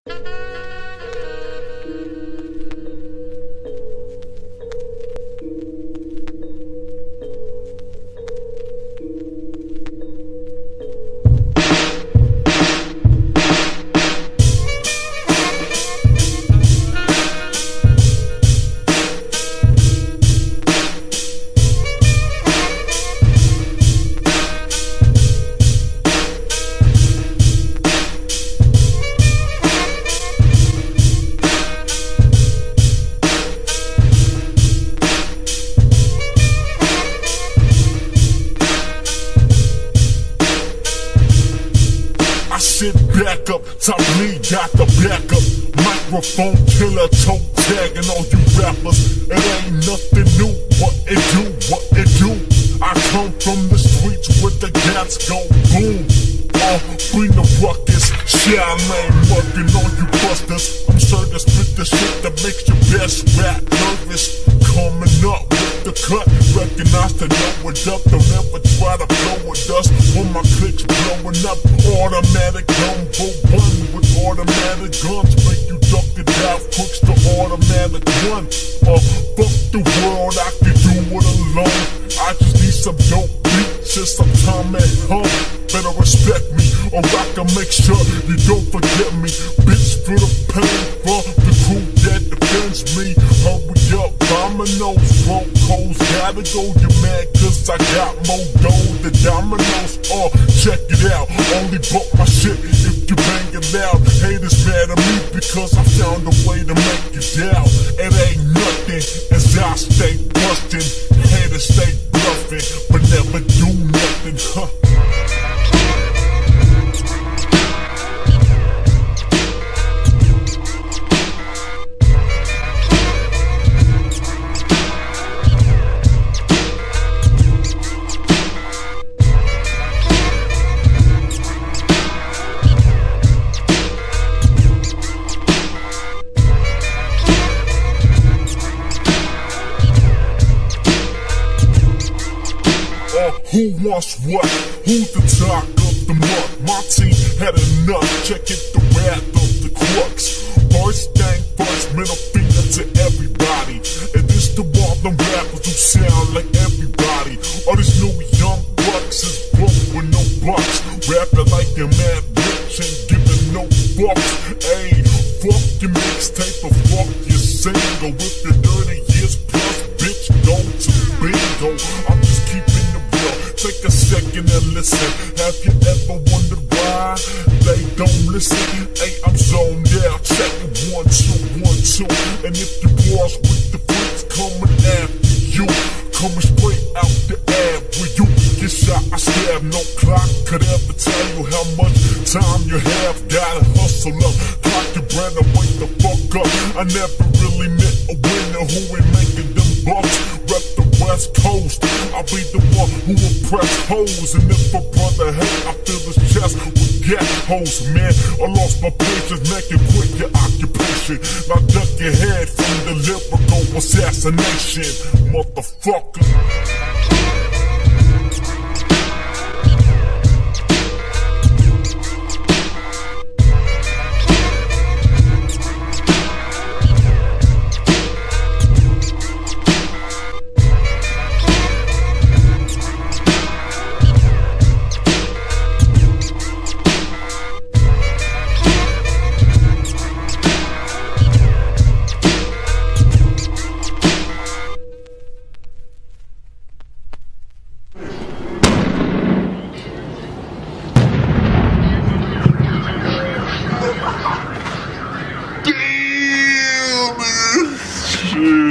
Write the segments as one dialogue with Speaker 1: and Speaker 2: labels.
Speaker 1: I sit back up, top me got the backup. Microphone killer, toe tagging all you rappers. It ain't nothing new, what it do. I come from the streets where the gats go boom. Bring the ruckus, Charlamagne working on you busters. I'm sure to spit the shit that makes your best rap nervous. Coming up with the cut, recognize to know it up. Don't ever try to blow with us when my clicks blowing up. Automatic number one with automatic guns, make you duck it out. Crooks the automatic one. Fuck the world, I can do it alone. I just need some dope beats and some time at home. Better respect me, or I can make sure you don't forget me. Bitch, feel the pain from the crew that defends me. Hurry up, dominoes, broke hoes, gotta go. You mad cause I got more dough than dominoes. Check it out, only bought my shit if you bang it loud. Haters mad at me because I found a way to make you doubt. It ain't nothing as I stay bustin'. Haters stay bluffing, but never do nothing, huh? Who wants what? Who's the talk of the month? My team had enough, check it, the wrath of the crooks. First thing first, middle finger to everybody. And this to all them rappers who sound like everybody. All these new young bucks is broke with no bucks. Rapping like you're mad rich and giving no fucks. Ayy, fuck your mixtape or fuck your single. With your 30 years plus, bitch, go to bingo. I'm just keeping take a second and listen. Have you ever wondered why they don't listen? Hey, I'm zoned out. Check it 1, 2, 1, 2. And if you boss with the freaks coming after you, coming straight out the air where you get shot, I stab. No clock could ever tell you how much time you have. Gotta hustle up, clock your bread and wake the fuck up. I never really met a winner who ain't making them bucks. Rep the West Coast, I'll be the one who will press hoes. And if a brother hate, I fill his chest with gas hoes. Man, I lost my patience, make it quit your occupation. Now duck your head from the lyrical assassination, motherfucker.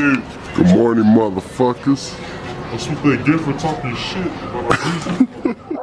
Speaker 2: Good morning, motherfuckers.
Speaker 1: That's what they get for talking shit.